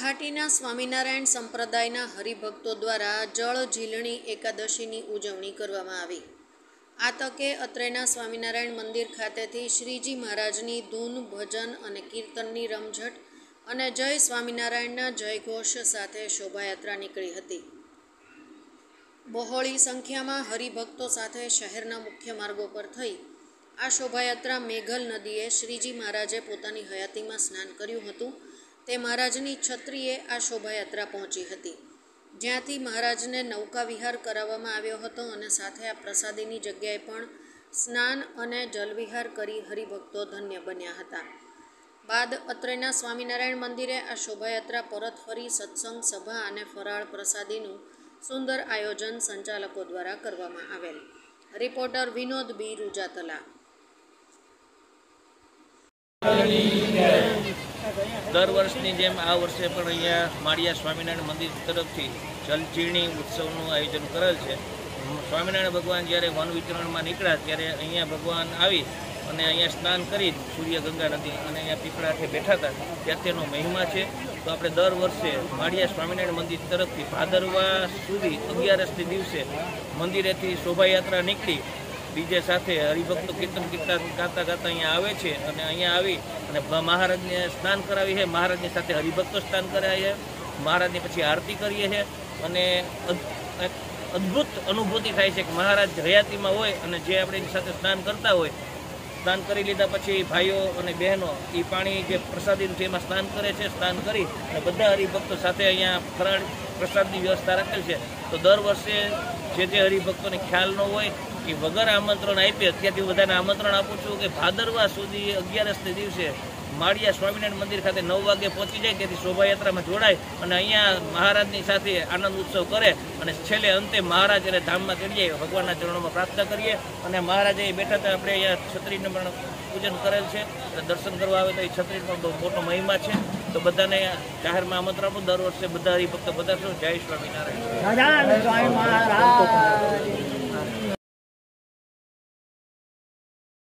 ઘાટીના સ્વામિનારાયણ સંપ્રદાયના હરિભક્તો દ્વારા જળ ઝીલણી એકાદશીની ઉજવણી કરવામાં આવી। આ તકે અત્રેના સ્વામિનારાયણ મંદિર ખાતેથી શ્રીજી મહારાજની ધૂન, ભજન અને કીર્તનની રમઝટ અને જય સ્વામિનારાયણના જયઘોષ સાથે શોભાયાત્રા નીકળી હતી। બહોળી સંખ્યામાં હરિભક્તો સાથે શહેરના મુખ્ય માર્ગો પર થઈ આ શોભાયાત્રા મેઘલ નદીએ શ્રીજી મહારાજે પોતાની હયાતીમાં સ્નાન કર્યું હતું તે મહારાજની છત્રીએ આ શોભાયાત્રા પહોંચી હતી, જ્યાંથી મહારાજને નૌકા વિહાર કરાવવામાં આવ્યો હતો અને સાથે આ પ્રસાદીની જગ્યાએ પણ સ્નાન અને જલવિહાર કરી હરિભક્તો ધન્ય બન્યા હતા। બાદ અત્રેના સ્વામિનારાયણ મંદિરે આ શોભાયાત્રા પરત ફરી સત્સંગ સભા અને ફરાળ પ્રસાદીનું સુંદર આયોજન સંચાલકો દ્વારા કરવામાં આવેલ। રિપોર્ટર વિનોદ બી રૂજાતલા। દર વર્ષની જેમ આ વર્ષે પણ અહીંયા માળિયા સ્વામિનારાયણ મંદિર તરફથી જલઝીલણી ઉત્સવનું આયોજન કરેલ છે। સ્વામિનારાયણ ભગવાન જ્યારે વન વિચરણમાં નીકળ્યા ત્યારે અહીંયા ભગવાન આવી અને અહીંયા સ્નાન કરી સૂર્ય ગંગા નદી અને અહીંયા પીપળાથી બેઠા હતા, ત્યાં તેનો મહિમા છે। તો આપણે દર વર્ષે માળિયા સ્વામિનારાયણ મંદિર તરફથી ભાદરવા સુધી 11 દિવસે મંદિરેથી શોભાયાત્રા નીકળી ડીજે સાથે હરિભક્તો કીર્તન ગાતા ગાતા અહીંયા આવે છે અને અહીંયા આવી અને મહારાજને સ્નાન કરાવી છે, મહારાજની સાથે હરિભક્તો સ્નાન કરાવીએ છે, મહારાજની પછી આરતી કરીએ છીએ અને અદ્ભુત અનુભૂતિ થાય છે કે મહારાજ હયાતીમાં હોય અને જે આપણે એની સાથે સ્નાન કરતા હોય, સ્નાન કરી લીધા પછી ભાઈઓ અને બહેનો એ પાણી જે પ્રસાદીનું છે એમાં સ્નાન કરે છે। સ્નાન કરી અને બધા હરિભક્તો સાથે અહીંયા ફરાળ પ્રસાદની વ્યવસ્થા રાખેલ છે। તો દર વર્ષે જે હરિભક્તોને ખ્યાલ ન હોય એ વગર આમંત્રણ આપીએ, અત્યારથી હું બધાને આમંત્રણ આપું છું કે ભાદરવા સુધી 11 દિવસે માળિયા સ્વામિનારાયણ મંદિર ખાતે 9 વાગે પહોંચી જાય, તેથી શોભાયાત્રામાં જોડાય અને અહીંયા મહારાજની સાથે આનંદ ઉત્સવ કરે અને છેલ્લે અંતે મહારાજ અને ધામમાં ચડી જાય, ભગવાનના ચરણોમાં પ્રાર્થના કરીએ અને મહારાજ અહીં બેઠા હતા આપણે અહીંયા છત્રીનું પણ પૂજન કરેલ છે અને દર્શન કરવા આવે તો એ છત્રીનો પણ બહુ મોટો મહિમા છે। તો બધાને જાહેરમાં આમંત્રણ આપું, દર વર્ષે બધા હરિભક્તો પધારશો। જય સ્વામિનારાયણ।